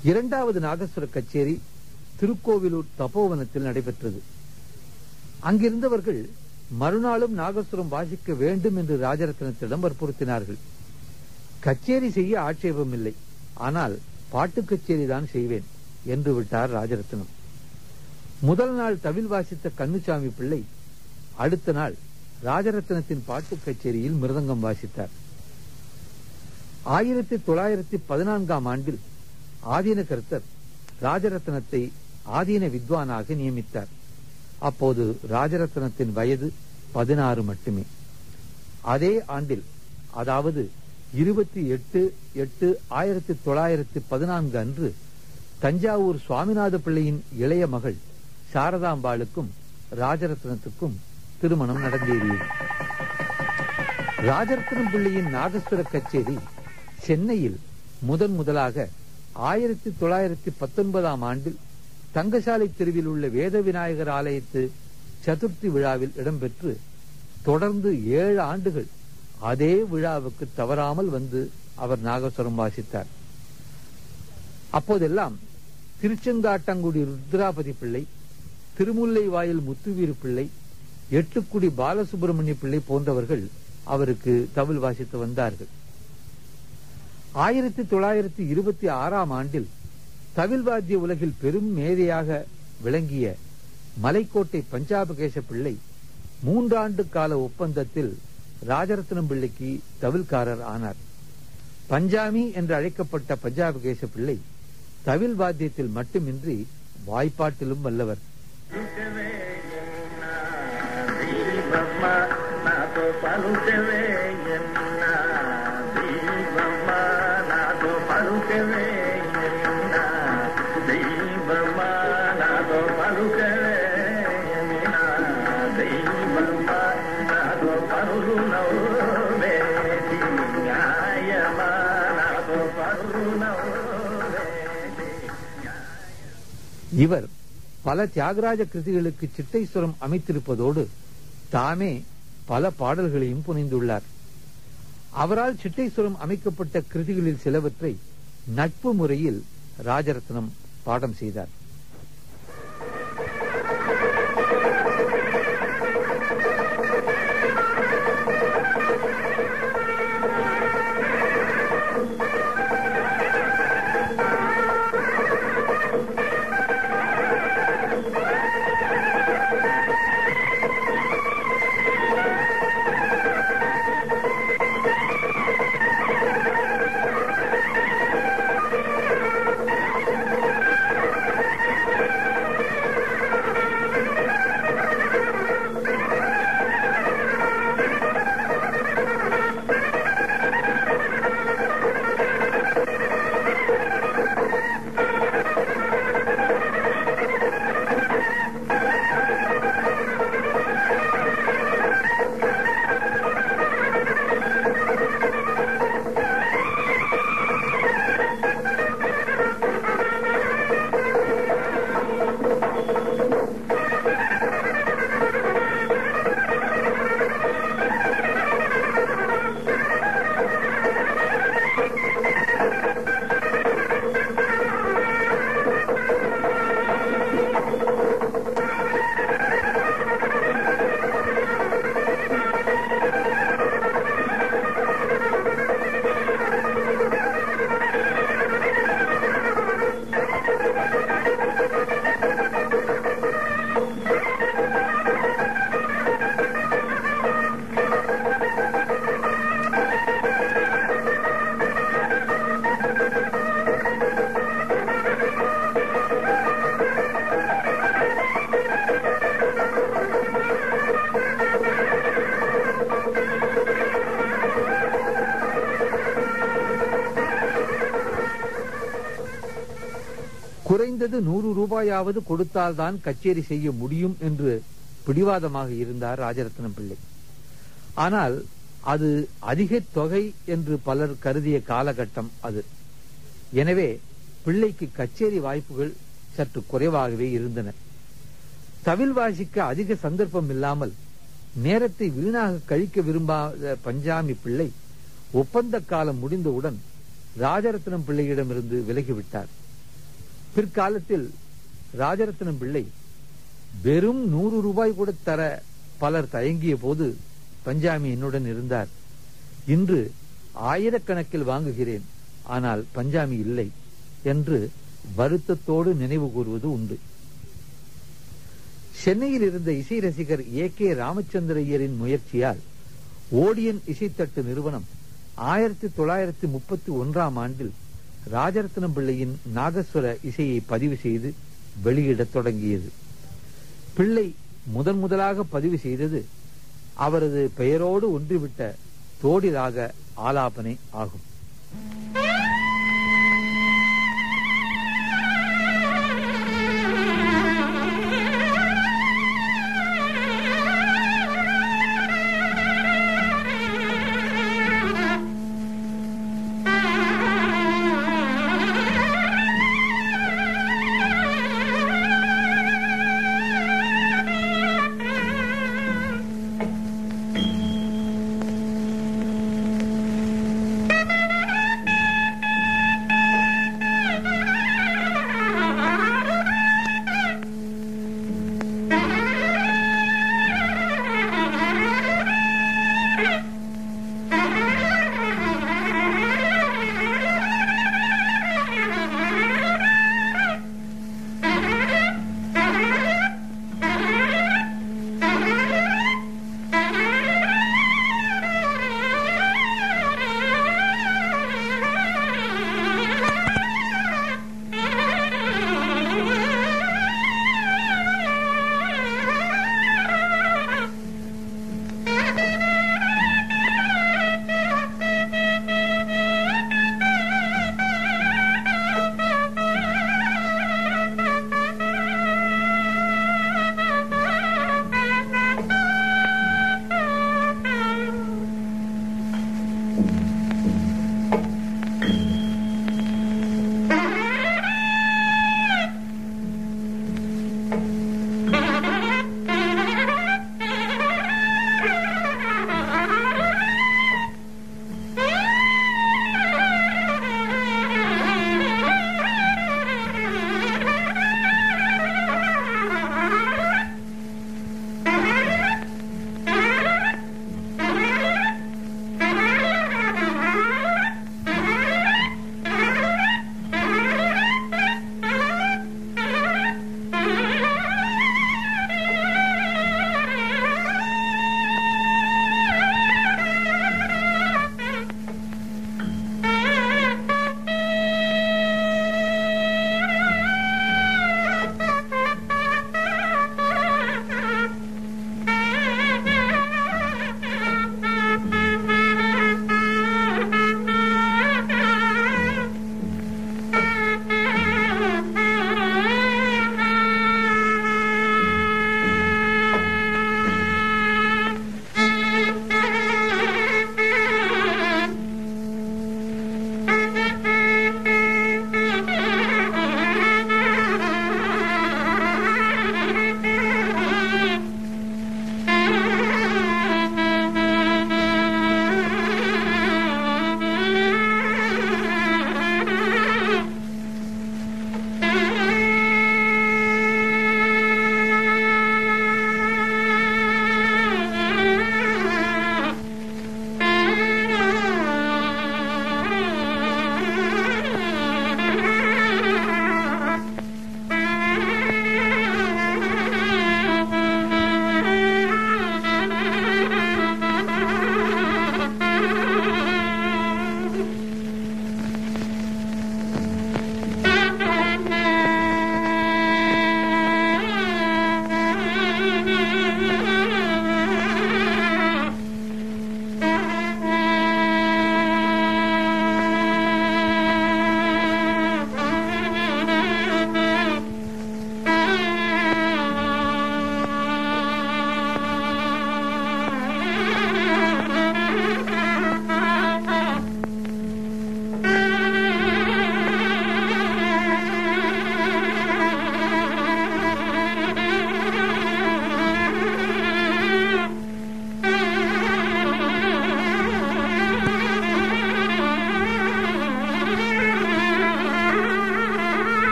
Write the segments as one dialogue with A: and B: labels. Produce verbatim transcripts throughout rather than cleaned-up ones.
A: இரண்டாவது நாகஸ்வர கச்சேரி திருக்கோவிலூர் தபோவனத்தில் நடைபெற்றது. அங்கிருந்தவர்கள் மறுநாளும் நாகஸ்வரம் வாசிக்க வேண்டும் என்று ராஜரத்னத்திடம் வற்புறுத்தினார்கள். கச்சேரி செய்ய ஆட்சேபம் இல்லை, ஆனால் பாட்டு கச்சேரி தான் செய்வேன் என்று விட்டார் ராஜரத்னம். முதல் நாள் தவில் வாசித்த கண்ணுசாமி பிள்ளை அடுத்த நாள் ராஜரத்னத்தின் பாட்டு கச்சேரியில் மிருதங்கம் வாசித்தார். ஆயிரத்தி தொள்ளாயிரத்தி பதினான்காம் ஆண்டில் ஆதீன கர்த்தர் ராஜரத்னத்தை ஆதீன வித்வானாக நியமித்தார். அப்போது ராஜரத்னத்தின் வயது பதினாறு மட்டுமே. அதே ஆண்டில், அதாவது இருபத்தி எட்டு எட்டு ஆயிரத்தி தொள்ளாயிரத்தி பதினான்கு அன்று தஞ்சாவூர் சுவாமிநாத பிள்ளையின் இளைய மகள் சாரதாம்பாளுக்கும் ராஜரத்னத்துக்கும் திருமணம் நடந்தேறியது. ராஜரத்னம் பிள்ளையின் நாகஸ்வர கச்சேரி சென்னையில் முதன் முதலாக ஆயிரத்தி தொள்ளாயிரத்தி பத்தொன்பதாம் ஆண்டில் தங்கசாலை தெருவில் உள்ள வேத விநாயகர் ஆலயத்து சதுர்த்தி விழாவில் இடம்பெற்று தொடர்ந்து ஏழு ஆண்டுகள் அதே விழாவுக்கு தவறாமல் வந்து அவர் நாகஸ்வரம் வாசித்தார். அப்போதெல்லாம் திருச்செங்காட்டங்குடி ருத்ராபதி பிள்ளை, திருமுல்லை வாயில் முத்துவீர் பிள்ளை, எட்டுக்குடி பாலசுப்பிரமணிய பிள்ளை போன்றவர்கள் அவருக்கு தவில் வாசித்து வந்தார்கள். ஆயிரத்தி தொள்ளாயிரத்தி இருபத்தி ஆறாம் ஆண்டில் தவில் வாத்திய உலகில் பெரும் மேதையாக விளங்கிய மலைக்கோட்டை பஞ்சாபகேச பிள்ளை மூன்றாண்டு கால ஒப்பந்தத்தில் ராஜரத்னம் பிள்ளைக்கு தவில்காரர் ஆனார். பஞ்சாமி என்று அழைக்கப்பட்ட பஞ்சாபகேச பிள்ளை தவில் வாத்தியத்தில் மட்டுமின்றி வாய்ப்பாட்டிலும் வல்லவர். இவர் பல தியாகராஜ கிருதிகளுக்கு சிட்டைஸ்வரம் அமைத்திருப்பதோடு தாமே பல பாடல்களையும் புனைந்துள்ளார். அவரால் சிட்டைஸ்வரம் அமைக்கப்பட்ட கிருதிகளில் சிலவற்றை நட்பு முறையில் ராஜரத்னம் பாடம் செய்தார். குறைந்தது நூறு ரூபாயாவது கொடுத்தால்தான் கச்சேரி செய்ய முடியும் என்று பிடிவாதமாக இருந்தார் ராஜரத்னம் பிள்ளை. ஆனால் அது அதிக தொகை என்று பலர் கருதிய காலகட்டம் அது. எனவே பிள்ளைக்கு கச்சேரி வாய்ப்புகள் சற்று குறைவாகவே இருந்தன. தவில் வாசிக்க அதிக சந்தர்ப்பம் இல்லாமல் நேரத்தை வீணாக கழிக்க விரும்பாத பஞ்சாமி பிள்ளை ஒப்பந்த காலம் முடிந்தவுடன் ராஜரத்னம் பிள்ளையிடமிருந்து விலகிவிட்டார். பிற்காலத்தில் ராஜரத்னம் பிள்ளை வெறும் நூறு ரூபாய் கூட தர பலர் தயங்கிய போது பஞ்சாமி என்னுடன் இருந்தார். இன்று ஆயிரக்கணக்கில் வாங்குகிறேன், ஆனால் பஞ்சாமி இல்லை என்று வருத்தத்தோடு நினைவு கூறுவது உண்டு. சென்னையில் இருந்த இசை ரசிகர் ஏ கே ராமச்சந்திரையரின் முயற்சியால் ஓடியன் இசைத்தட்டு நிறுவனம் ஆயிரத்தி தொள்ளாயிரத்தி முப்பத்தி ஒன்றாம் ஆண்டில் ராஜரத்னம் பிள்ளையின் நாகஸ்வர இசையை பதிவு செய்து வெளியிடத் தொடங்கியது. பிள்ளை முதன் முதலாக பதிவு செய்தது அவரது பெயரோடு ஒன்றிவிட்ட தோடி ராக ஆலாபனை ஆகும்.
B: Thank you.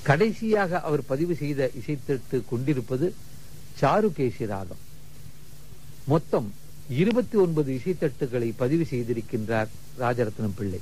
A: கடைசியாக அவர் பதிவு செய்த இசைத்தட்டு கொண்டிருப்பது சாருகேசி ராகம். மொத்தம் இருபத்தி ஒன்பது இசைத்தட்டுகளை பதிவு செய்திருக்கின்றார் ராஜரத்னம் பிள்ளை.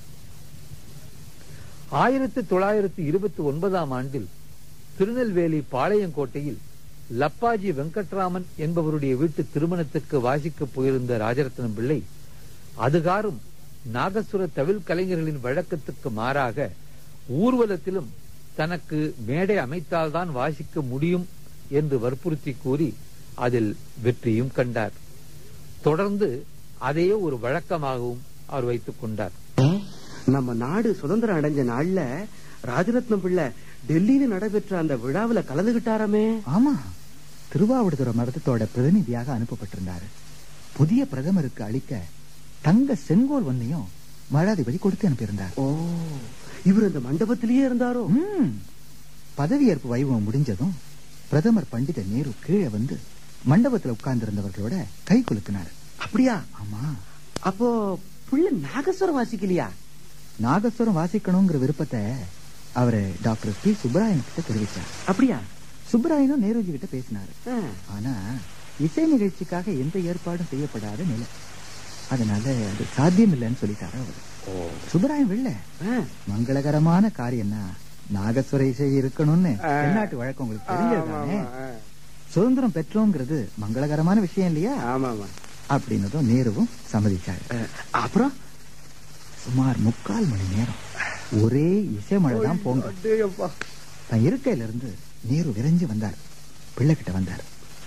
A: ஆயிரத்தி தொள்ளாயிரத்தி இருபத்தி ஒன்பதாம் ஆண்டில் திருநெல்வேலி பாளையங்கோட்டையில் லப்பாஜி வெங்கட்ராமன் என்பவருடைய வீட்டு திருமணத்துக்கு வாசிக்கப் போயிருந்த ராஜரத்னம் பிள்ளை அதுகாரும் நாகசுர தவில் கலைஞர்களின் வழக்கத்துக்கு மாறாக ஊர்வலத்திலும் தனக்கு மேடை அமைத்தால்தான் வாசிக்க முடியும் என்று வற்புறுத்தி கூறி அதில் வெற்றியும் கண்டார். தொடர்ந்து அதையே ஒரு வழக்கமாகவும் அவர் வைத்துக் கொண்டார்.
B: நம்ம நாடு சுதந்திரம் அடைஞ்ச நாள்ல ராஜரத்னம் பிள்ளை டெல்லியில நடைபெற்ற அந்த விழாவில கலந்துகிட்டாரமே.
C: ஆமா, திருவாவடுதுறை மருத்துவத்தோட பிரதிநிதியாக அனுப்பப்பட்டிருந்தாரு. புதிய பிரதமருக்கு அளிக்க தங்க செங்கோல் ஒன்னையும் மடாதிபதி கொடுத்து அனுப்பியிருந்தார்.
B: ஓ, இவர் அந்த மண்டபத்திலேயே இருந்தாரோ?
C: பதவியேற்பு வைபவம் முடிஞ்சதும் பிரதமர் பண்டித நேரு கீழே வந்து மண்டபத்தில் உட்கார்ந்து இருந்தவர்களோட கை குலுக்கினார்.
B: அப்படியா?
C: ஆமா.
B: அப்போ புள்ள நாகஸ்வரம் வாசிக்கலையா?
C: நாகஸ்வரம் வாசிக்கணுங்கிற விருப்பத்தை அவரு டாக்டர் பி சுப்பராயன் கிட்ட தெரிவிச்சார்.
B: அப்படியா?
C: சுப்பராயனும் நேருஜி கிட்ட பேசினாரு. ஆனா இசை நிகழ்ச்சிக்காக எந்த ஏற்பாடும் செய்யப்படாத நிலை, அதனால அது சாத்தியம் இல்லைன்னு சொல்லிட்டாரு அவரு. சுப்பராயன் வெள்ள மங்களகரமான காரியம்னா நாகஸ்வர இசை இருக்கணும்னு தென்னாட்டு வழக்கம் உங்களுக்கு தெரிஞ்சதுதானே. சுதந்திரம் பெற்றோங்கிறது மங்களகரமான விஷயம் இல்லையா? அப்படின்னதும் நேருவும் சம்மதிச்சாரு.
B: அப்புறம்
C: சுமார் முக்கால் மணி நேரம் ஒரே இசை மழைதான் போங்க. தன் இருக்கையில இருந்து நேரு விரைஞ்சு வந்தார். பிள்ளைகிட்ட வந்தார்.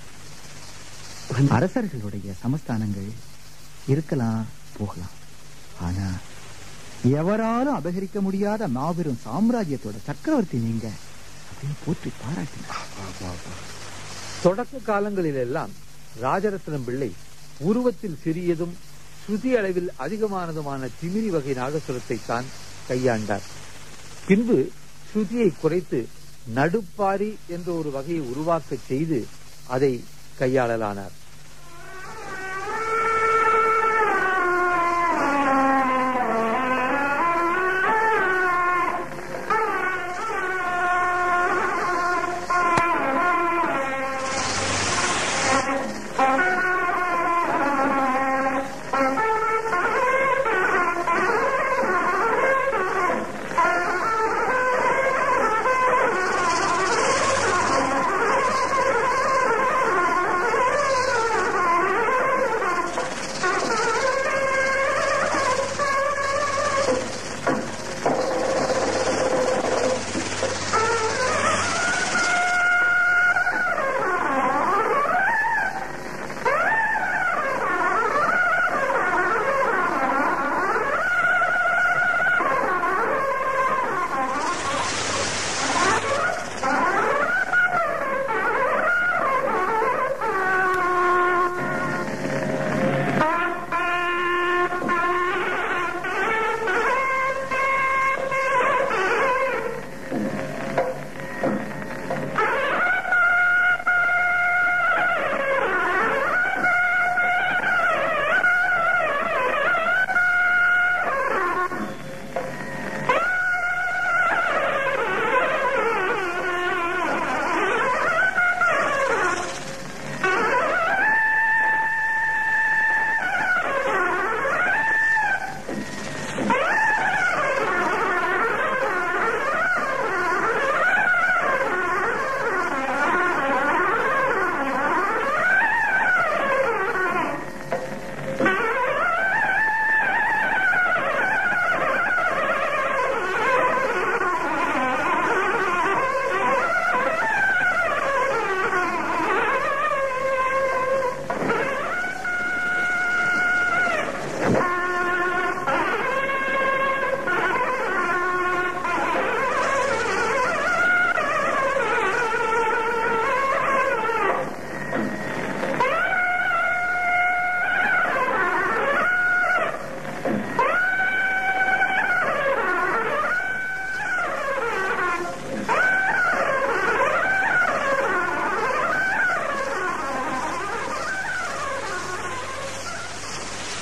C: அரசர்களுடைய சமஸ்தானங்கள் இருக்கலாம் போகலாம், ஆனா எவராலும் அபகரிக்க முடியாத மாபெரும் சாம்ராஜ்யத்தோட சக்கரவர்த்தி நீங்க அப்படின்னு போற்றி பாராட்டினார்.
A: தொடக்க காலங்களில் எல்லாம் ராஜரத்னம் பிள்ளை உருவத்தில் சிறியதும் ஸ்ருதி அளவில் அதிகமானதுமான திமிரி வகை நாகசுரத்தை தான் கையாண்டார். பின்பு ஸ்ருதியை குறைத்து நடுப்பாரி என்ற ஒரு வகையை உருவாக்க செய்து அதை கையாளலானார்.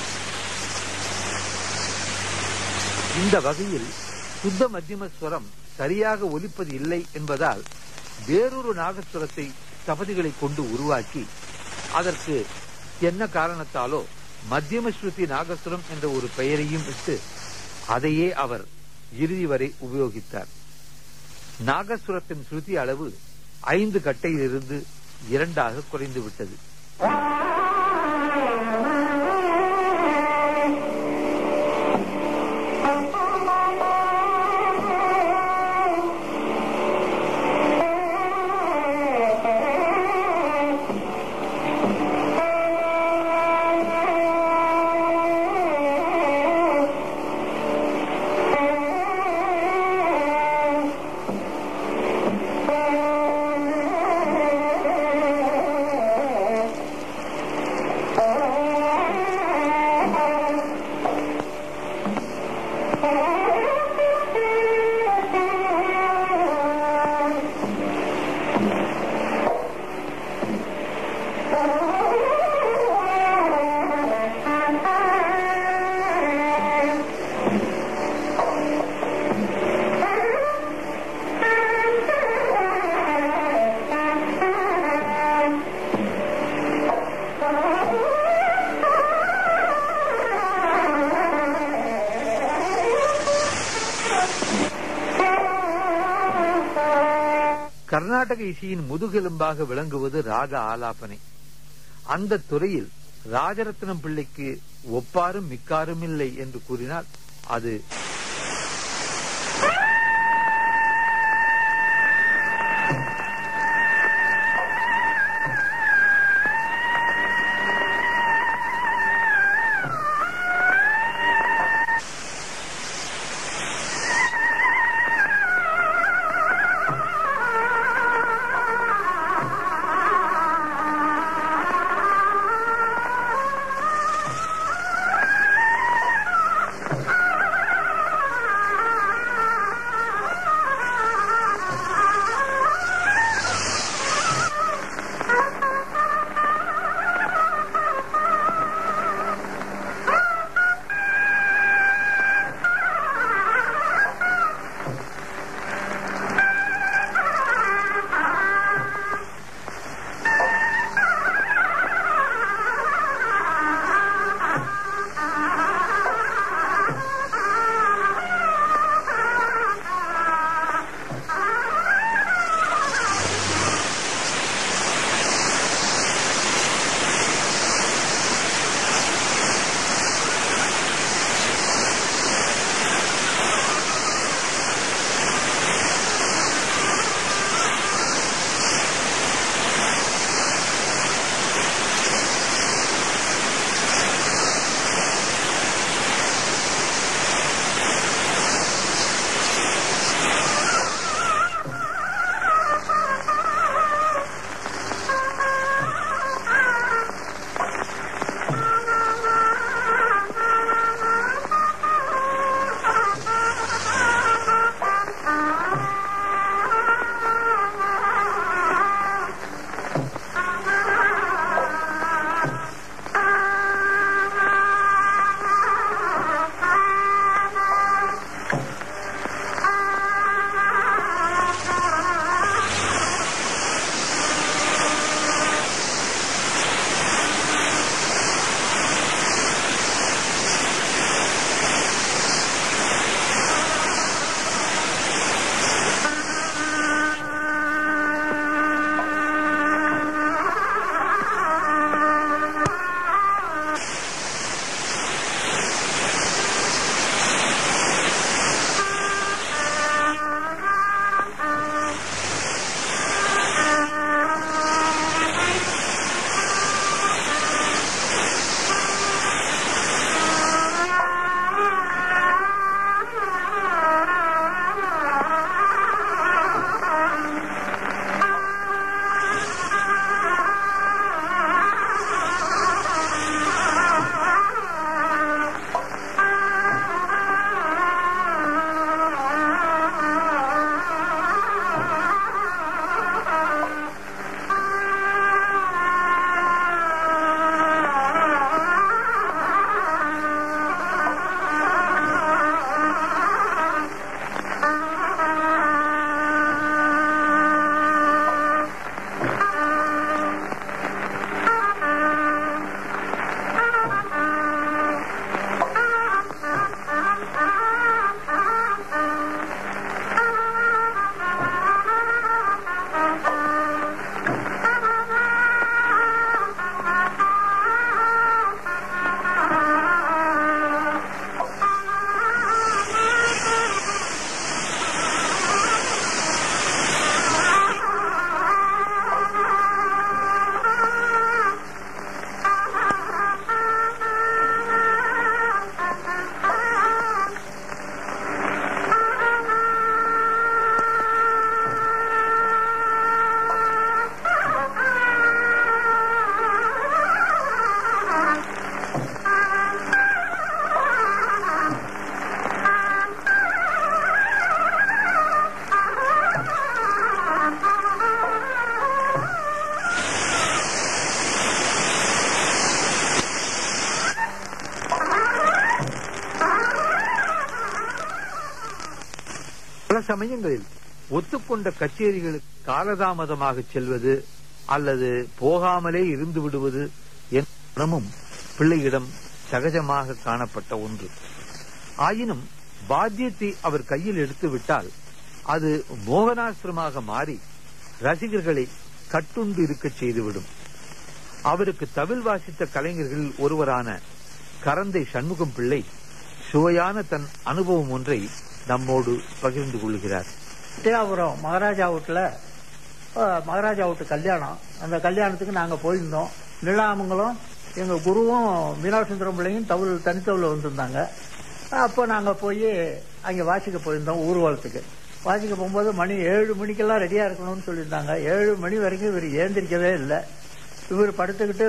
A: இந்த வகையில் சுத்த மத்தியம ஸ்வரம் சரியாக ஒலிப்பது இல்லை என்பதால் வேறொரு நாகஸ்வரத்தை ஸ்தபதிகளை கொண்டு உருவாக்கி அதற்கு என்ன காரணத்தாலோ மத்தியம ஸ்ருதி நாகஸ்வரம் என்ற ஒரு பெயரையும் இட்டு அதையே அவர் இறுதி வரை உபயோகித்தார். நாகஸ்வரத்தின் ஸ்ருதி அளவு ஐந்து கட்டையிலிருந்து இரண்டாக குறைந்து விட்டது. கர்நாடக இசையின் முதுகெலும்பாக விளங்குவது ராக ஆலாபனை. அந்த துறையில் ராஜரத்னம் பிள்ளைக்கு ஒப்பாரும் மிக்காரும் இல்லை என்று கூறினால் அது சமயங்களில் ஒத்துக்கொண்ட கச்சேரிகளுக்கு காலதாமதமாக செல்வது அல்லது போகாமலே இருந்து விடுவது என்னும் பிள்ளையிடம் சகஜமாக காணப்பட்ட ஒன்று. ஆயினும் பாத்தியத்தை அவர் கையில் எடுத்து விட்டால் அது மோகனாஸ்திரமாக மாறி ரசிகர்களை கட்டுண்டு இருக்க செய்துவிடும். அவருக்கு தவில் வாசித்த கலைஞர்களில் ஒருவரான கரந்தை சண்முகம் பிள்ளை சுவையான தன் அனுபவம் ஒன்றை நம்மோடு பகிர்ந்து கொள்கிறார்.
D: தேவாபுரம் மகாராஜா வீட்டுல மகாராஜா வீட்டு கல்யாணம். அந்த கல்யாணத்துக்கு நாங்க போயிருந்தோம். நிலாமங்களும் எங்க குருவும் மீனாட்சுந்தரம் பிள்ளையும் தவில் தனித்தவில் வந்திருந்தாங்க. அப்போ நாங்க போய் அங்க வாசிக்க போயிருந்தோம். ஊர்வலத்துக்கு வாசிக்க போகும்போது மணி ஏழு மணிக்கெல்லாம் ரெடியா இருக்கணும்னு சொல்லியிருந்தாங்க. ஏழு மணி வரைக்கும் இவர் ஏந்திரிக்கவே இல்லை. இவர் படுத்துக்கிட்டு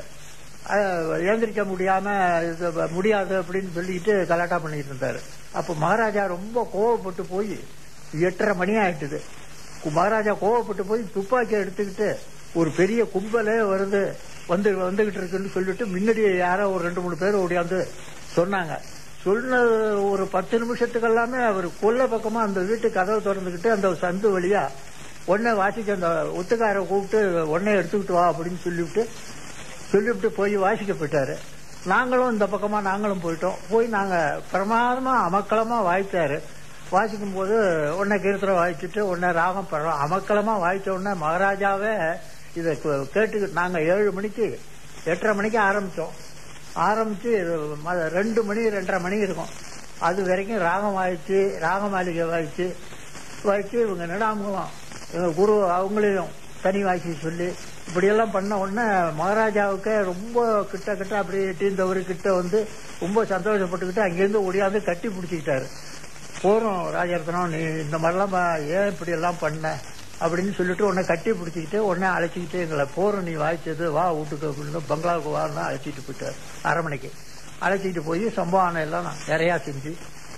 D: ஏந்திரிக்க முடியாம முடியாது அப்படின்னு சொல்லிட்டு கலாட்டா பண்ணிட்டு இருந்தாரு. அப்ப மகாராஜா ரொம்ப கோவப்பட்டு போய் எட்டரை மணி ஆயிட்டுது. மகாராஜா கோவப்பட்டு போய் துப்பாக்கி எடுத்துக்கிட்டு ஒரு பெரிய கும்பலே வருது வந்து வந்துகிட்டு இருக்குன்னு சொல்லிட்டு முன்னாடி யாரோ ஒரு ரெண்டு மூணு பேர் ஓடியாந்து சொன்னாங்க. சொன்ன ஒரு பத்து நிமிஷத்துக்கு எல்லாமே அவர் கொல்ல பக்கமா அந்த வீட்டு கதவை திறந்துகிட்டு அந்த சந்து வழியா உடனே வாசிக்க அந்த ஒத்துக்கார கூப்பிட்டு உடனே எடுத்துக்கிட்டு வா அப்படின்னு சொல்லிவிட்டு சொல்லிவிட்டு போய் வாசிக்க போயிட்டாரு. நாங்களும் இந்த பக்கமா நாங்களும் போயிட்டோம். போய் நாங்க பிரமாதமா அமக்களமா வாய்ச்சாரு. வாசிக்கும் போது உடனே கீர்த்தனை வாய்ச்சிட்டு உடனே ராகம் அமக்களமா வாய்ச்ச உடனே மகாராஜாவே இதை கேட்டுக்கிட்டு நாங்க ஏழு மணிக்கு எட்டரை மணிக்கு ஆரம்பிச்சோம். ஆரம்பிச்சு ரெண்டு மணி ரெண்டரை மணி இருக்கும். அது வரைக்கும் ராகம் வாய்ச்சி ராக மாளிகை வாய்ச்சி வாய்ச்சி இவங்க நடாமலாம் எங்க குரு அவங்களையும் தனி வாய்ச்சி சொல்லி இப்படியெல்லாம் பண்ண உடனே மகாராஜாவுக்கு ரொம்ப கிட்ட கிட்ட அப்படி டீந்தவரு கிட்ட வந்து ரொம்ப சந்தோஷப்பட்டுக்கிட்டு அங்கிருந்து ஒடியாந்து கட்டி பிடிச்சிக்கிட்டாரு. போறோம் ராஜரத்னம், நீ இந்த மாதிரிலாம் ஏன் இப்படி எல்லாம் பண்ண அப்படின்னு சொல்லிட்டு உடனே கட்டி பிடிச்சிக்கிட்டு உடனே அழைச்சிக்கிட்டு எங்களை போறோம் நீ வாய்ச்சது வா வீட்டுக்கு அப்படின்னு பங்களாவுக்கு வான்னு அழைச்சிட்டு போயிட்டாரு. அரமனைக்கு அழைச்சிக்கிட்டு போய் சம்பாவனை எல்லாம் நிறைய செஞ்சு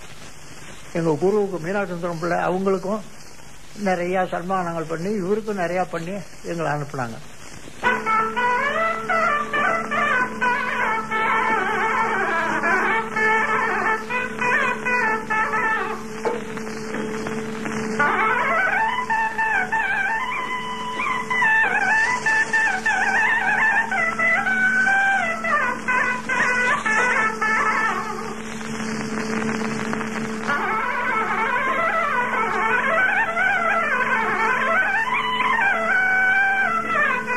D: எங்க குருவுக்கு மீனாட்சுந்தரம் பிள்ளை அவங்களுக்கும் நிறைய சன்மானங்கள் பண்ணி இவருக்கும் நிறைய பண்ணி எங்களை அனுப்புனாங்க.
E: Ha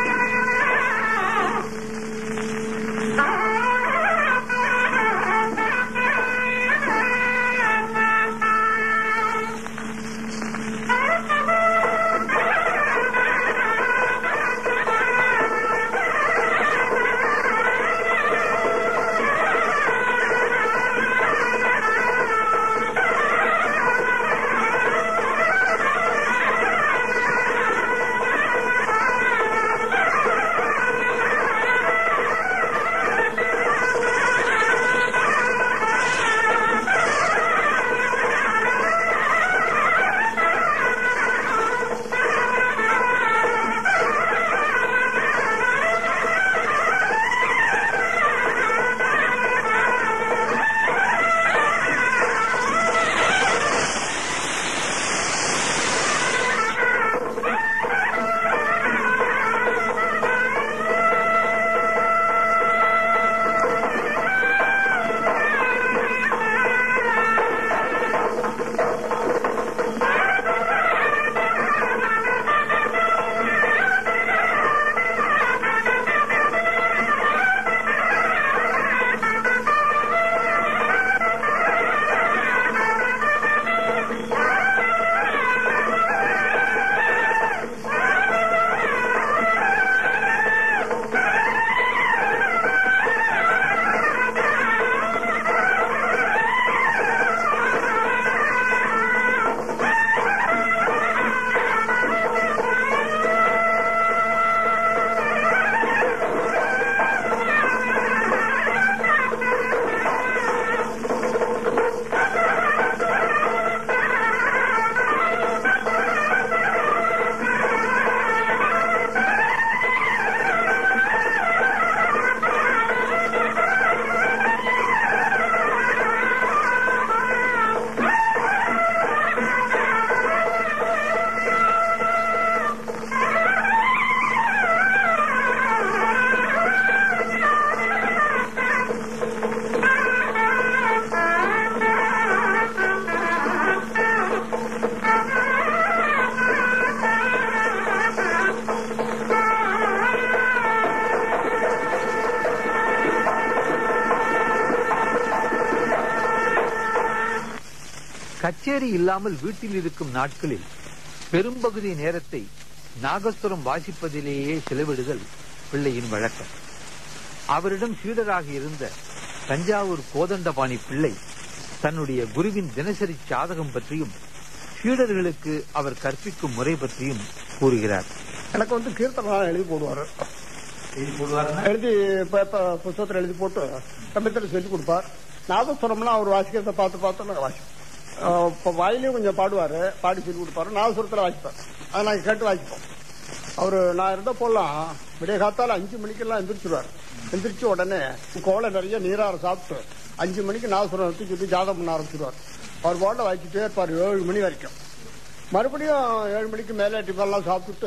A: கச்சேரி இல்லாமல் வீட்டில் இருக்கும் நாட்களில் பெரும்பகுதி நேரத்தை நாகஸ்வரம் வாசிப்பதிலேயே செலவிடுதல் பிள்ளையின் வழக்கம். அவரிடம் சீடராக இருந்த தஞ்சாவூர் கோதண்டபாணி பிள்ளை தன்னுடைய குருவின் தினசரி சாதகம் பற்றியும் சீடர்களுக்கு அவர் கற்பிக்கும் முறை பற்றியும் கூறுகிறார்.
E: எனக்கு வந்து கீர்த்தனை எழுதி போடுவாரு. எழுதி புத்தகத்தில் எழுதி போட்டு கம்பத்தில் சொல்லி கொடுப்பார். நாதஸ்வரம்லாம் அவர் வாசிக்கிறத பார்த்து பார்த்து நாங்கள் வாசிப்போம். இப்போ வாயிலையும் கொஞ்சம் பாடுவாரு, பாடி சொல்லி கொடுப்பாரு. நாதஸ்வரத்தில் வாசிப்பார், அதை நாங்கள் கேட்டு வாசிப்போம். அவர் நான் இருந்த போலாம் விடிய காத்தால அஞ்சு மணிக்கெல்லாம் எந்திரிச்சிருவார். எந்திரிச்சு உடனே கோலை நிறைய நீரார சாப்பிட்டு அஞ்சு மணிக்கு நாதஸ்வரம் தூக்கி ஜாதகம் பண்ண ஆரம்பிச்சிருவார். அவர் போட்ட வாசிக்கிட்டே இருப்பார் ஏழு மணி வரைக்கும். மறுபடியும் ஏழு மணிக்கு மேலே டிஃபன்லாம் சாப்பிட்டுட்டு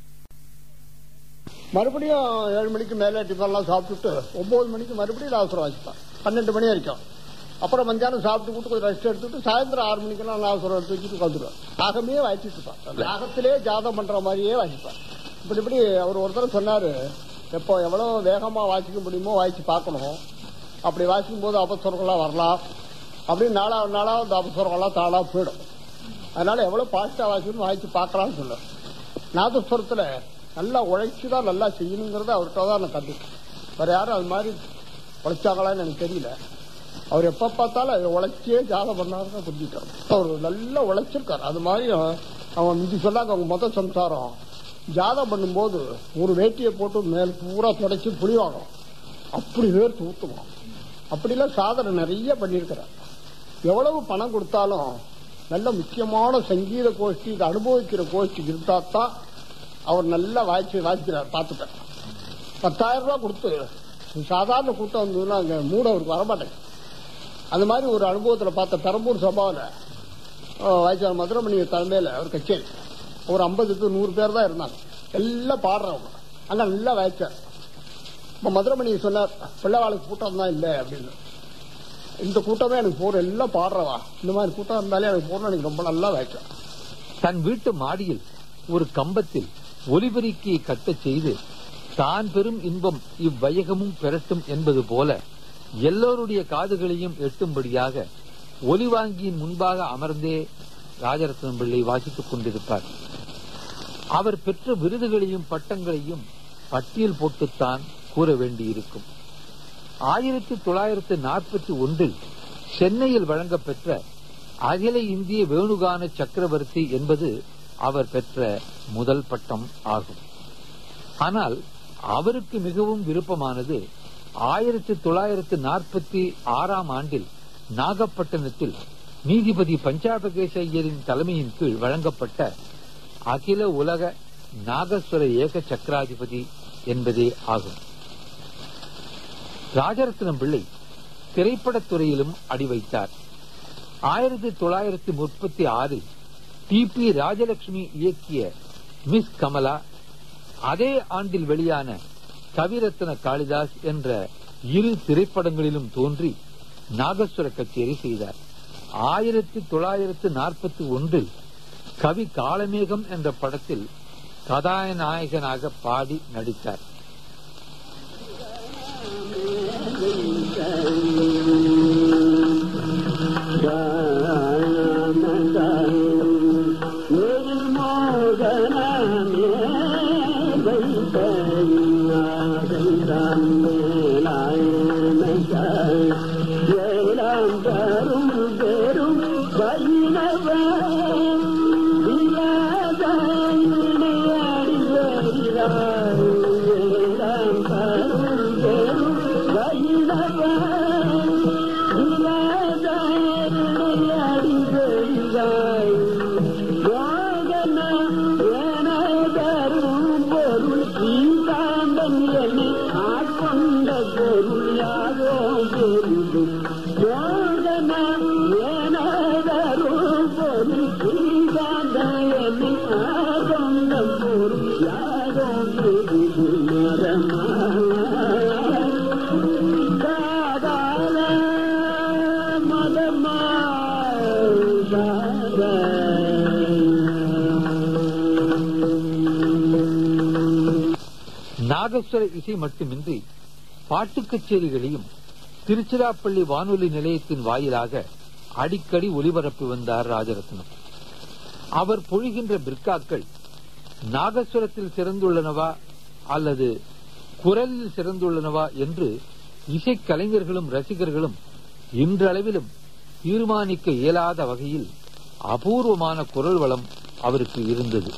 E: மறுபடியும் ஏழு மணிக்கு மேலே டிஃபன்லாம் சாப்பிட்டுட்டு ஒன்பது மணிக்கு மறுபடியும் நாதஸ்வரம் வாசிப்பார் பன்னெண்டு மணி வரைக்கும். அப்புறம் மத்தியானம் சாப்பிட்டு கூட்டு கொஞ்சம் ரெஸ்ட் எடுத்துட்டு சாயந்தரம் ஆறு மணிக்கெல்லாம் நாதஸ்வரம் தூக்கிட்டு உட்காந்துருவார். ராகமே வாசிச்சுட்டு இருப்பார். ராகத்திலே ஜாதகம் பண்ற மாதிரியே வாசிப்பார். இப்படி இப்படி அவர் ஒருத்தர் சொன்னாரு, எப்போ எவ்வளவு வேகமா வாசிக்க முடியுமோ வாசிச்சு பார்க்கணும். அப்படி வாசிக்கும் போது அபஸ்வரங்கள்லாம் வரலாம், அப்படின்னு நாலாவது நாளாக அந்த அபஸ்வரங்கள்லாம் தாளா போயிடும். அதனால எவ்வளவு பாஸ்டா வாசிக்கணும் வாசிச்சு பார்க்கலாம்னு சொல்ல. நாதஸ்வரத்துல நல்லா உழைச்சுதான் நல்லா செய்யணுங்கிறத அவர்கிட்ட தான் நான் கற்றுக்கேன். வேற யாரும் அது மாதிரி உழைச்சாங்களான்னு எனக்கு தெரியல. அவர் எப்ப பார்த்தாலும் அதை உழைச்சியே ஜாதகம் பண்ணாருன்னு புரிஞ்சுட்டார். அவர் நல்லா உழைச்சிருக்காரு. அது மாதிரி அவங்க முந்தி சொன்னாங்க, அவங்க மொத்த சம்சாரம் ஜாதகம் பண்ணும்போது ஒரு வேட்டியை போட்டு மேல் பூரா தொடச்சி புளிவாங்க, அப்படி வேர்த்து ஊத்துவோம். அப்படிலாம் சாதனை நிறைய பண்ணியிருக்கிறார். எவ்வளவு பணம் கொடுத்தாலும் நல்ல முக்கியமான சங்கீத கோஷ்டி, இதை அனுபவிக்கிற கோஷ்டி இருந்தா தான் அவர் நல்லா வாய்ச்சி வாய்க்கிறார். பார்த்துட்டேன். பத்தாயிரம் ரூபாய் கொடுத்து சாதாரண கூட்டம் வந்ததுன்னா அங்க மூட அவருக்கு வரமாட்டேங்க. அந்த மாதிரி ஒரு அனுபவத்தில் பார்த்த பெரம்பூர் சபாவில் வாய்ச்சார் மதுரமணி தலைமையில் அவர் கச்சேரி ஒரு ஐம்பதுக்கு நூறு பேர் தான் இருந்தாங்க. எல்லாம் பாடுறவங்க. அங்க நல்லா வாய்ச்சார். இப்போ மதுரமணி சொன்னார், பிள்ளைவாளுக்கு கூட்டம் தான் இல்லை அப்படின்னு. இந்த கூட்டமே எனக்கு போற, எல்லாம் பாடுறவா, இந்த மாதிரி கூட்டம் இருந்தாலே எனக்கு போறோம், எனக்கு ரொம்ப நல்லா வாய்ச்சார்.
A: தன் வீட்டு மாடியில் ஒரு கம்பத்தில் ஒலிபெருக்கியை கட்டச் செய்து தான் பெரும் இன்பம் இவ்வையகமும் பெறட்டும் என்பது போல எல்லோருடைய காதுகளையும் எட்டும்படியாக ஒலிவாங்கியின் முன்பாக அமர்ந்தே ராஜரத்னம் பிள்ளை வாசித்துக் கொண்டிருப்பார். அவர் பெற்ற விருதுகளையும் பட்டங்களையும் பட்டியல் போட்டுத்தான் கூற வேண்டியிருக்கும். ஆயிரத்தி தொள்ளாயிரத்தி நாற்பத்தி ஒன்றில் சென்னையில் வழங்கப்பெற்ற அகில இந்திய வேணுகான சக்கரவர்த்தி என்பது அவர் பெற்ற முதல் பட்டம் ஆகும். ஆனால் அவருக்கு மிகவும் விருப்பமானது ஆயிரத்தி தொள்ளாயிரத்தி நாற்பத்தி ஆறாம் ஆண்டில் நாகப்பட்டினத்தில் நீதிபதி பஞ்சாபகேச ஐயரின் தலைமையின் கீழ் வழங்கப்பட்ட அகில உலக நாகஸ்வர ஏக சக்கராதிபதி என்பதே ஆகும். ராஜரத்னம் பிள்ளை திரைப்படத்துறையிலும் அடி வைத்தார். ஆயிரத்தி தொள்ளாயிரத்தி முப்பத்தி ஆறில் டி பி ராஜலட்சுமி இயக்கிய மிஸ் கமலா, அதே ஆண்டில் வெளியான கவிரத்ன காளிதாஸ் என்ற இரு திரைப்படங்களிலும் தோன்றி நாகஸ்வர கச்சேரி செய்தார். ஆயிரத்தி தொள்ளாயிரத்தி நாற்பத்தி ஒன்றில் கவி காளமேகம் என்ற படத்தில் கதாநாயகனாக பாடி நடித்தார். நாகஸ்வர இசை மட்டுமின்றி பாட்டு கச்சேரிகளையும் திருச்சிராப்பள்ளி வானொலி நிலையத்தின் வாயிலாக அடிக்கடி ஒலிபரப்பி வந்தார் ராஜரத்னம். அவர் பொழிகின்ற பிற்காக்கள் நாகஸ்வரத்தில் சிறந்துள்ளனவா அல்லது குரலில் சிறந்துள்ளனவா என்று இசைக்கலைஞர்களும் ரசிகர்களும் இன்றளவிலும் தீர்மானிக்க இயலாத வகையில் அபூர்வமான குரல் வளம் அவருக்கு இருந்தது.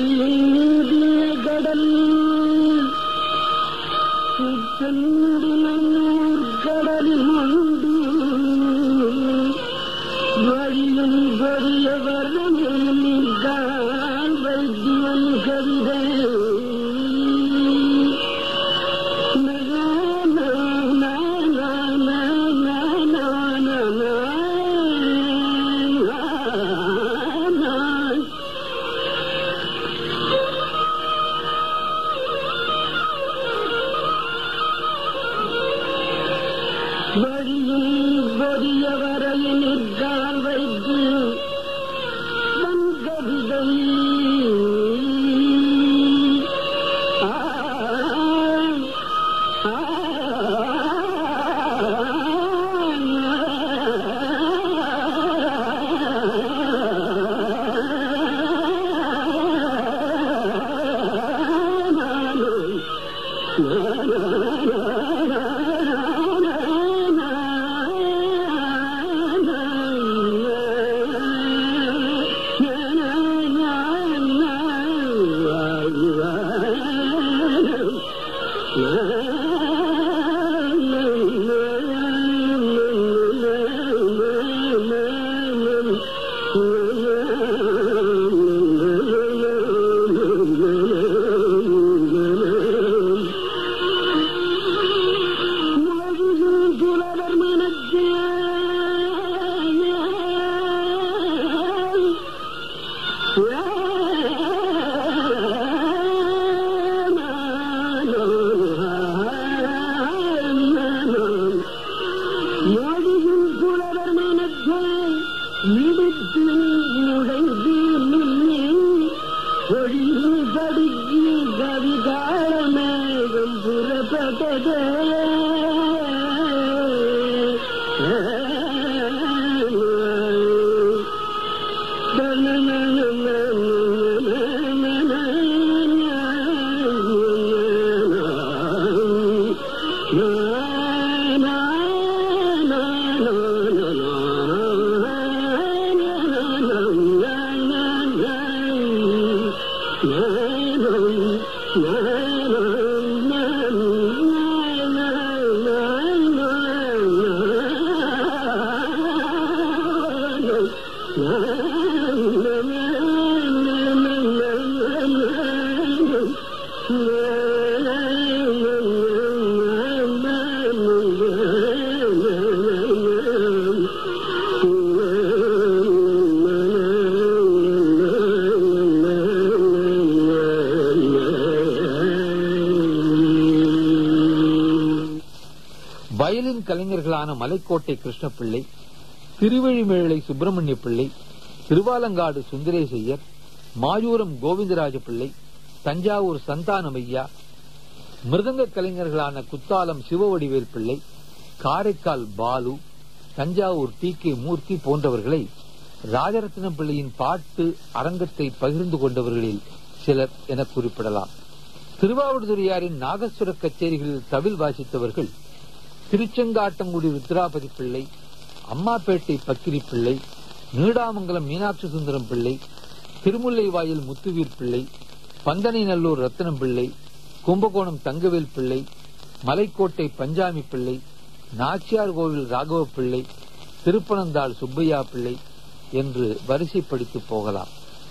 A: வயலின் கலைஞர்களான மலைக்கோட்டை கிருஷ்ணப்பிள்ளை, திருவழிமேழை சுப்பிரமணிய பிள்ளை, திருவாலங்காடு சுந்தரேசையர், மாயூரம் கோவிந்தராஜ பிள்ளை, தஞ்சாவூர் சந்தானமையா, மிருதங்க கலைஞர்களான குத்தாலம் சிவவடிவேல் பிள்ளை, காரைக்கால் பாலு, தஞ்சாவூர் டி கே மூர்த்தி போன்றவர்களை ராஜரத்னம் பிள்ளையின் பாட்டு அரங்கத்தை பகிர்ந்து கொண்டவர்களில் சிலர் என குறிப்பிடலாம். திருவாவடுதுறையாரின் நாகஸ்வர கச்சேரிகளில் தவில் வாசித்தவர்கள் திருச்செங்காட்டங்குடி ருத்ராபதி பிள்ளை, அம்மாப்பேட்டை பக்கிரி பிள்ளை, நீடாமங்கலம் மீனாட்சி சுந்தரம் பிள்ளை, திருமுல்லைவாயில் முத்துவீர் பிள்ளை, பந்தனைநல்லூர் ரத்தனம் பிள்ளை, கும்பகோணம் தங்கவேல் பிள்ளை, மலைக்கோட்டை பஞ்சாமி பிள்ளை, நாச்சியார் கோவில் ராகவ பிள்ளை, திருப்பனந்தாள் சுப்பையா பிள்ளை என்று வரிசைப்படுத்தி போகலாம்.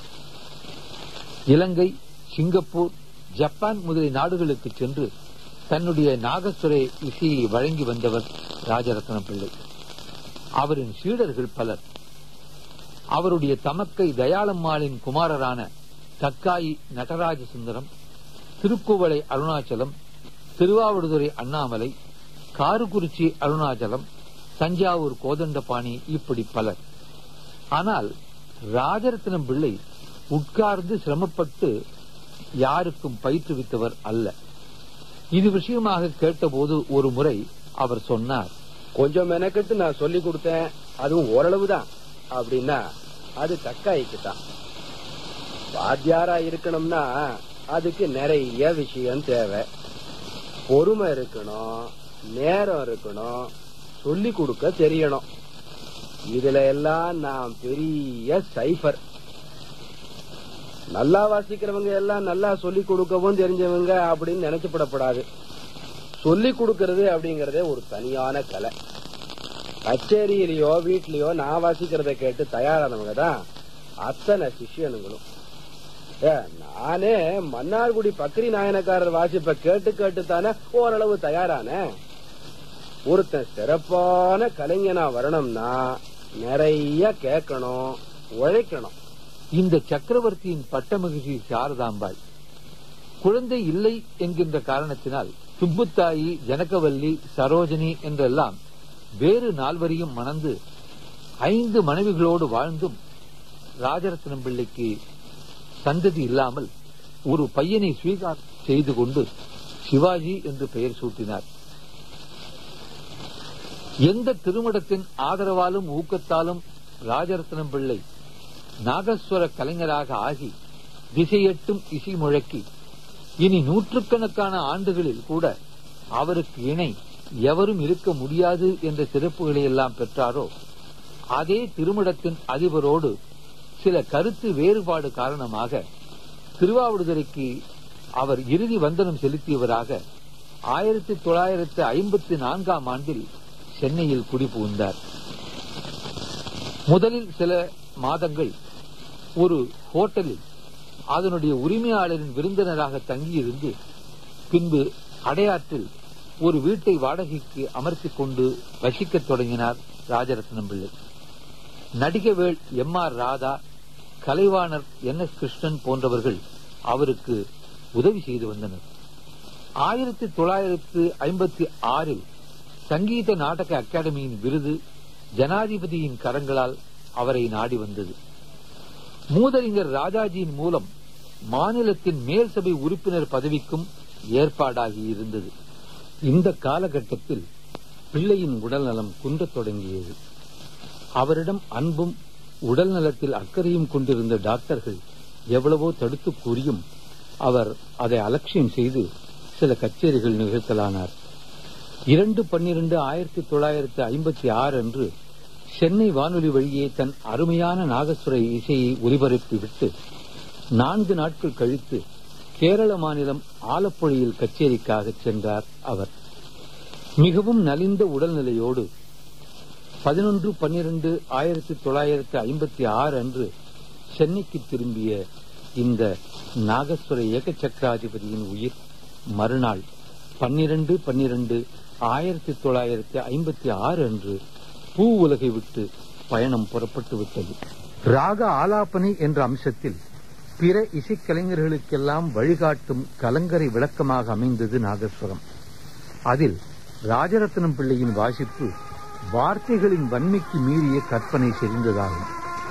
A: இலங்கை, சிங்கப்பூர், ஜப்பான் முதலிய நாடுகளுக்கு சென்று தன்னுடைய நாகஸ்வர இசையை வழங்கி வந்தவர் ராஜரத்னம் பிள்ளை. அவரின் சீடர்கள் பலர். அவருடைய தமக்கை தயாளம்மாளின் குமாரரான தக்காயி நடராஜ சுந்தரம், திருக்குவளை அருணாச்சலம், திருவாவடுதுறை அண்ணாமலை, காருக்குறிச்சி அருணாச்சலம், தஞ்சாவூர் கோதண்டபாணி, இப்படி பலர். ஆனால் ராஜரத்னம் பிள்ளை உட்கார்ந்து சிரமப்பட்டு யாருக்கும் பயிற்றுவித்தவர் அல்ல. இது விஷயமாக கேட்டபோது ஒரு முறை அவர் சொன்னார்,
B: கொஞ்சம் மெனக்கெட்டு நான் சொல்லி கொடுத்தேன்,
F: அதுவும் ஓரளவுதான் அப்படின்னா அது கக்காய்க்குதான். வாத்தியாரா இருக்கணும்னா அதுக்கு நிறைய விஷயம் தேவை. பொறுமை இருக்கணும், நேரம் இருக்கணும், சொல்லி கொடுக்க தெரியணும். இதுல எல்லாம் நான் பெரிய சைஃபர். நல்லா வாசிக்கிறவங்க எல்லாம் நல்லா சொல்லி கொடுக்கவும் தெரிஞ்சவங்க அப்படின்னு நினைச்சுப்படப்படாது. சொல்லி கொடுக்கறது அப்படிங்கறதே ஒரு தனியான கலை. கச்சேரியிலயோ வீட்லயோ நான் வாசிக்கிறத கேட்டு தயாரானவங்க தான் அத்தனை சிஷ்யனுங்களும். நானே மன்னார்குடி பக்ரி நாயனக்காரர் வாசிப்ப கேட்டு கேட்டு தானே ஓரளவு தயாரான. ஒருத்தன் சிறப்பான கலைஞனா வரணும்னா நிறைய கேட்கணும், உழைக்கணும்.
A: இந்த சக்கரவர்த்தியின் பட்டமகிழ்ச்சி சாரதாம்பாள் குழந்தை இல்லை என்கின்ற காரணத்தினால் சுப்புத்தாயி, ஜனகவல்லி, சரோஜினி என்றெல்லாம் வேறு நால்வரையும் மணந்து ஐந்து மனைவிகளோடு வாழ்ந்தும் ராஜரத்னம் பிள்ளைக்கு சந்ததி இல்லாமல் ஒரு பையனை ஸ்வீகார் செய்து கொண்டு சிவாஜி என்று பெயர் சூட்டினார். எந்த திருமணத்தின் ஆதரவாலும் ஊக்கத்தாலும் ராஜரத்னம் பிள்ளை நாகஸ்வர கலைஞராக ஆகி திசையெட்டும் இசை முழக்கி இனி நூற்றுக்கணக்கான ஆண்டுகளில் கூட அவருக்கு இணை எவரும் இருக்க முடியாது என்ற சிறப்புகளை எல்லாம் பெற்றாரோ, அதே திருமணத்தின் அதிபரோடு சில கருத்து வேறுபாடு காரணமாக திருவாவடுதுறைக்கு அவர் இறுதி வந்தனம் செலுத்தியவராக ஆயிரத்தி தொள்ளாயிரத்தி ஐம்பத்தி நான்காம் ஆண்டில் சென்னையில் குடிபுகுந்தார். முதலில் சில மாதங்கள் ஒரு ஹோட்டலில் அதனுடைய உரிமையாளரின் விருந்தினராக தங்கியிருந்து பின்பு அடையாற்றில் ஒரு வீட்டை வாடகைக்கு அமர்த்திக் கொண்டு வசிக்கத் தொடங்கினார் ராஜரத்னம் பிள்ளை. நடிகவேள் எம் ஆர் ராதா, கலைவாணர் என் எஸ் கிருஷ்ணன் போன்றவர்கள் அவருக்கு உதவி செய்து வந்தனர். ஆயிரத்தி தொள்ளாயிரத்து ஐம்பத்தி ஆறில் சங்கீத நாடக அகாடமியின் விருது ஜனாதிபதியின் கரங்களால் அவரை நாடி வந்தது. மூதறிஞர் ராஜாஜியின் மூலம் மாநிலத்தின் மேல் சபை உறுப்பினர் பதவிக்கும் ஏற்பாடாகி இருந்தது. இந்த காலகட்டத்தில் பிள்ளையின் உடல் நலம் குன்றத் தொடங்கியது. அவரிடம் அன்பும் உடல் நலத்தில் அக்கறையும் கொண்டிருந்த டாக்டர்கள் எவ்வளவோ தடுத்து கூறியும் அவர் அதை அலட்சியம் செய்து சில கச்சேரிகள் நிகழ்த்தலானார். இரண்டு பன்னிரண்டு ஆயிரத்தி தொள்ளாயிரத்தி ஐம்பத்தி ஆறு அன்று சென்னை வானொலி வழியே தன் அருமையான நாகஸ்வர இசையை ஒலிபரப்பிவிட்டு நான்கு நாட்கள் கழித்து கேரள மாநிலம் ஆலப்புழையில் கச்சேரிக்காக சென்றார் அவர். மிகவும் நலிந்த உடல்நிலையோடு பதினொன்று பன்னிரண்டு ஆயிரத்தி தொள்ளாயிரத்தி ஐம்பத்தி ஆறு அன்று சென்னைக்கு திரும்பிய இந்த நாகஸ்வர ஏக சக்கராதிபதியின் உயிர் மறுநாள் பன்னிரண்டு பன்னிரண்டு ஆயிரத்தி தொள்ளாயிரத்தி ஐம்பத்தி ஆறு அன்று பூ உலகை விட்டு பயணம் புறப்பட்டு விட்டது. ராக ஆலாபனை என்ற அம்சத்தில் பிற இசைக்கலைஞர்களுக்கெல்லாம் வழிகாட்டும் கலங்கரை விளக்கமாக அமைந்தது நாகஸ்வரம். அதில் ராஜரத்னம் பிள்ளையின் வாசிப்பு வார்த்தைகளின் வன்மைக்கு மீறிய கற்பனை செறிந்ததாகும்.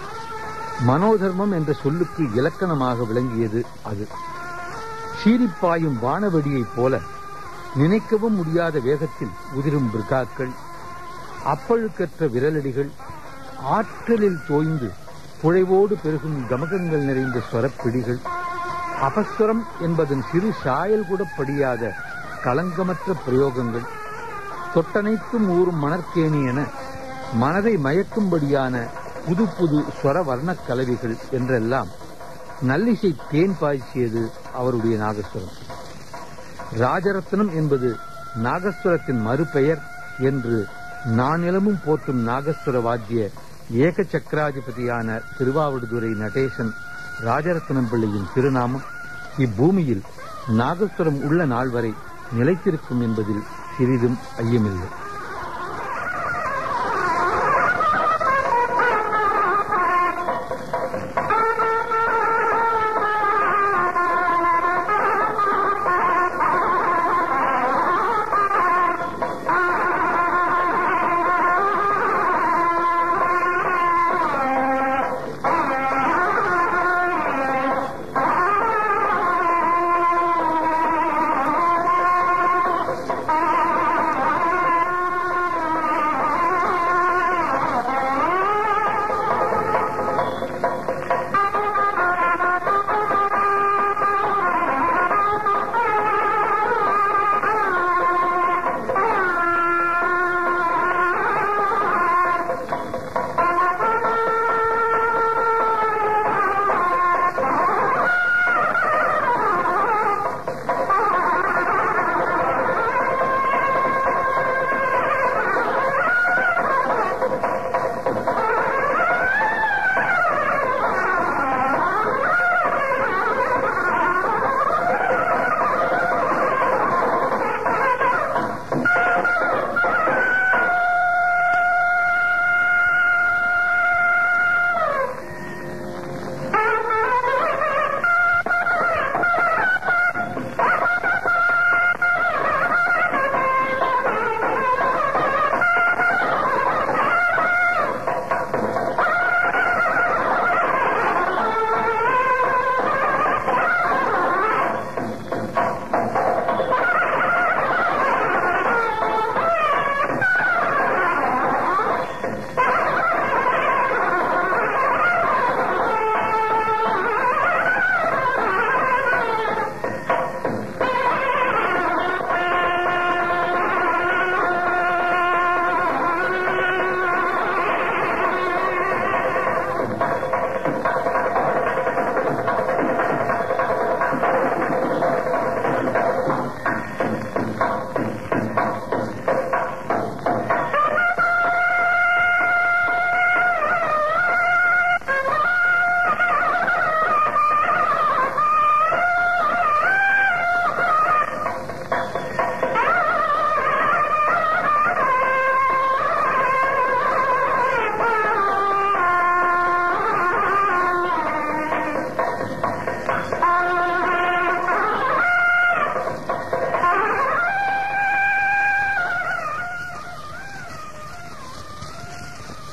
A: மனோதர்மம் என்ற சொல்லுக்கு இலக்கணமாக விளங்கியது அது. சீரிப்பாயும் வானவெடியைப் போல நினைக்கவும் முடியாத வேகத்தில் உதிரும் பிருகாக்கள், அப்பழுக்கற்ற விரலடிகள், ஆற்றலில் தோய்ந்து குழைவோடு பெருகும் கமகங்கள் நிறைந்த ஸ்வரப்பிடிகள், அபஸ்வரம் என்பதன் சிறு சாயல் கூட படியாத களங்கமற்ற பிரயோகங்கள், தொட்டனைத்தும் ஊறும் மணற்கேணி என மனதை மயக்கும்படியான புது புது ஸ்வர வர்ணக் கலவிகள் என்றெல்லாம் நல்லிசை தேன் பாய்ச்சியது அவருடைய நாகஸ்வரம். ராஜரத்னம் என்பது நாகஸ்வரத்தின் மறுபெயர் என்று நானிலமும் போற்றும் நாகஸ்வர வாத்திய ஏக சக்கராதிபதியான திருவாவடுதுறை நடேசன் ராஜரத்னம் பிள்ளையின் திருநாமம் இப்பூமியில் நாகஸ்வரம் உள்ள நாள் வரை நிலைத்திருக்கும் என்பதில் சிறிதும் ஐயமில்லை.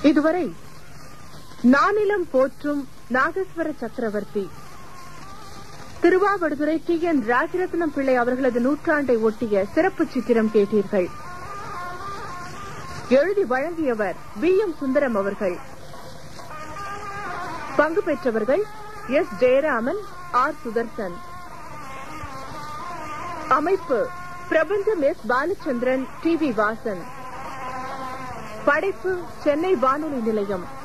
G: இதுவரை நானிலம் போற்றும் நாகேஸ்வர சக்கரவர்த்தி திருவாவடுதுறை டி என் ராஜரத்னம் பிள்ளை அவர்களது நூற்றாண்டை ஒட்டிய சிறப்பு சித்திரம் கேட்டீர்கள். எழுதி வழங்கியவர் பி எம் சுந்தரம் அவர்கள். பங்கு பெற்றவர்கள் எஸ் ஜெயராமன், ஆர் சுதர்சன். அமைப்பு பிரபஞ்சம் S Balachandran, T V Vasan. படைப்பு சென்னை வானொலி நிலையம்.